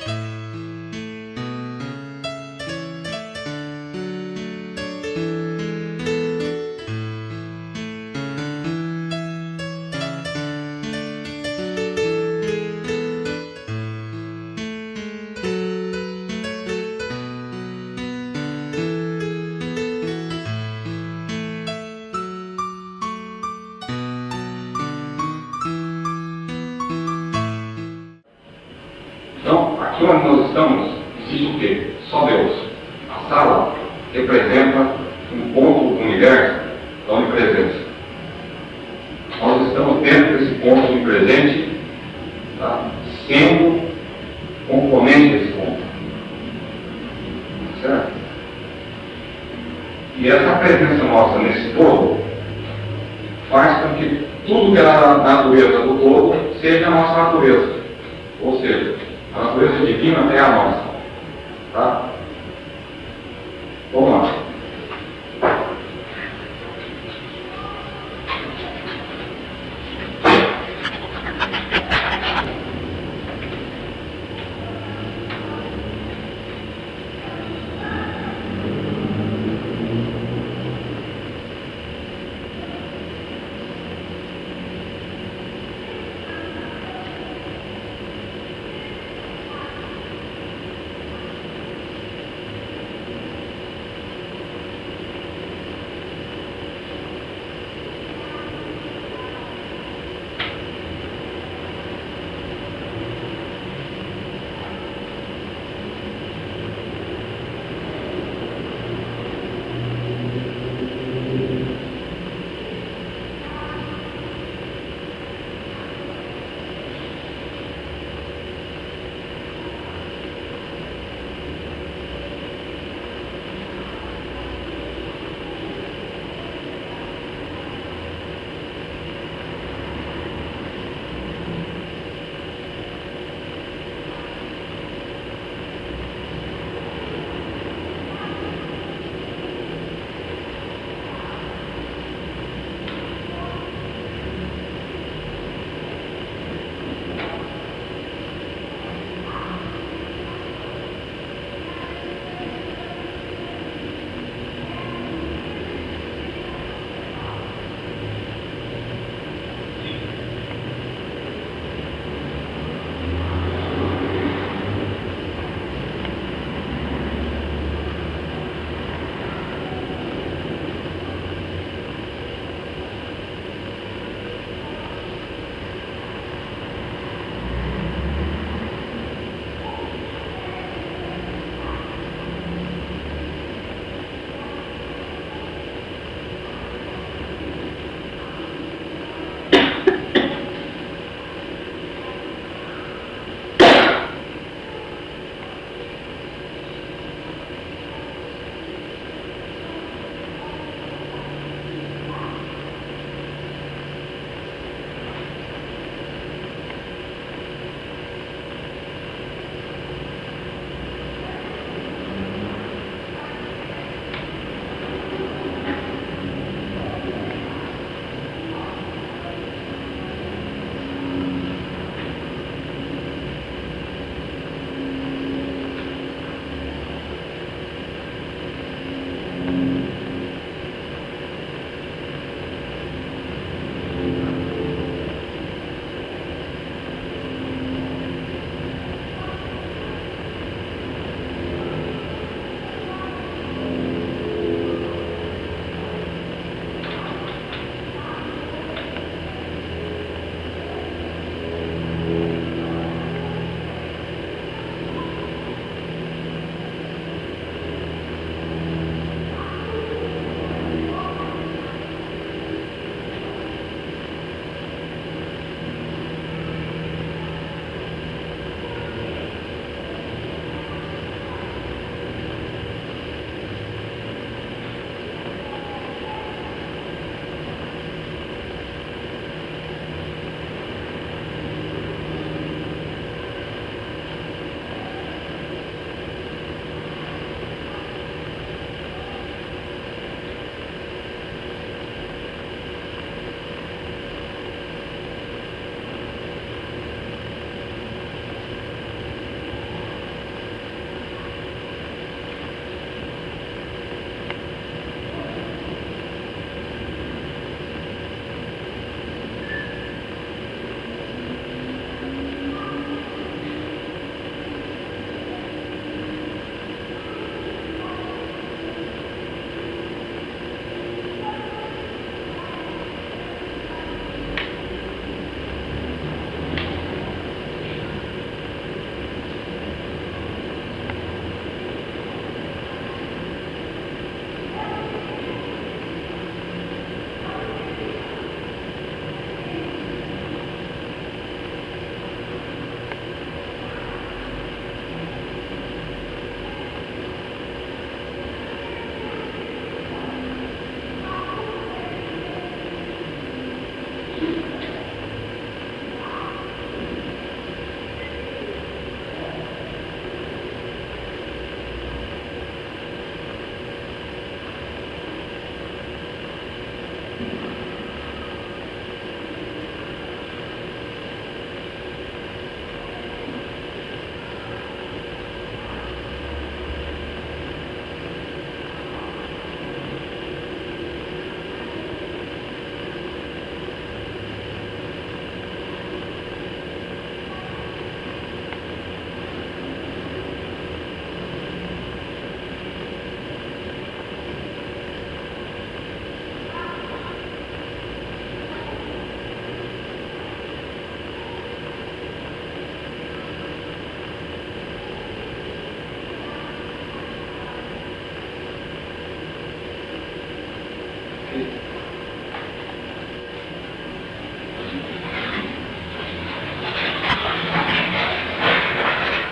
Então, aqui onde nós estamos, existe o quê? Só Deus. A sala representa um ponto do universo da onipresença. Nós estamos dentro desse ponto onipresente, tá? Sendo componente desse ponto. Certo? E essa presença nossa nesse todo faz com que tudo que é a natureza do todo seja a nossa natureza. Ou seja, a natureza divina é a nossa. Tá? Vamos lá.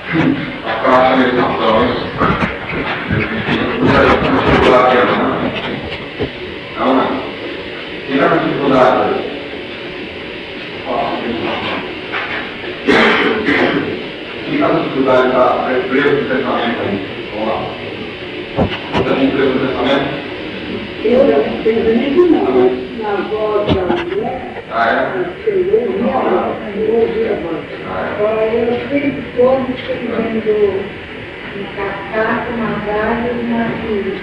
a praça de meditações, não, tirar a dificuldade. E a dificuldade está preso no pensamento aí. Vamos lá. Você tem preso no pensamento? Eu não pensamento não. Na voz da mulher. Ah, é? Eu ouvi a voz. Eu sempre estou escrevendo uma cascata, uma galha e uma filha.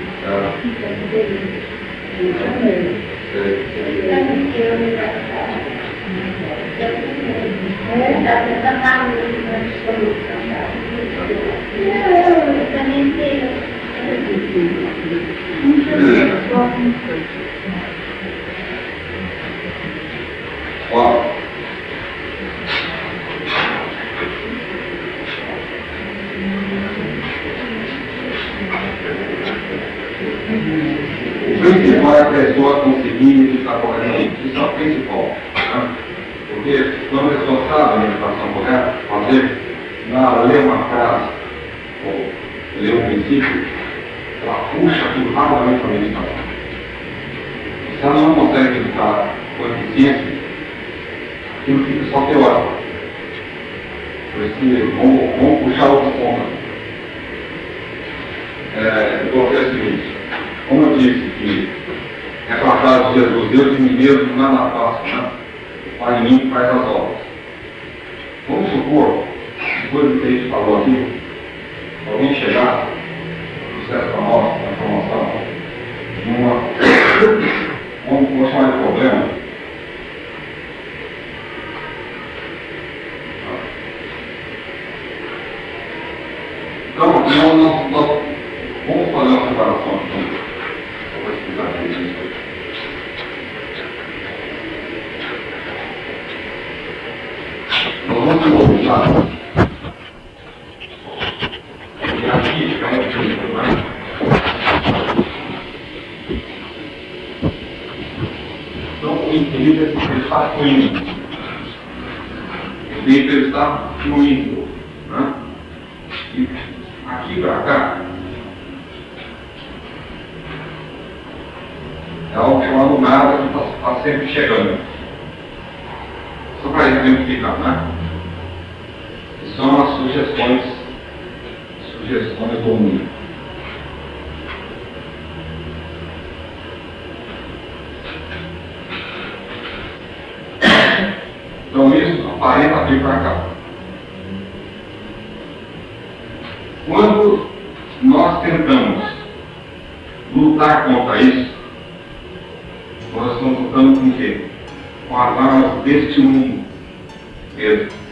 Isso mesmo. Ó. O principal é a pessoa conseguir meditar corretamente. Isso é o principal. Né? Porque quando a pessoa sabe a meditação correta, fazer, ler uma frase, ou ler um princípio, ela puxa tudo rapidamente para a meditação. Se ela não consegue meditar com eficiência, aquilo fica só teórico. Por isso que vamos puxar outra ponta. Eu coloquei o seguinte, como eu disse que aquela frase de Jesus, Deus de mim mesmo, nada faço, né? O Pai em mim faz as obras. Vamos supor, depois do que a gente falou aqui, alguém chegar no processo da nossa transformação, vamos chamar de problema. Então, nós vamos fazer uma separação aqui. Eu vou explicar aqui isso. Nós vamos colocar. E aqui é um exemplo, né? Então, o indivíduo ele está fluindo. O indivíduo ele está fluindo. Né? E aqui para cá é algo chamado nada que está sempre chegando. Só para exemplificar, né? São as sugestões do mundo. Então isso aparenta vir para cá. Quando nós tentamos lutar contra isso, nós estamos lutando com o quê? Com as armas deste mundo mesmo.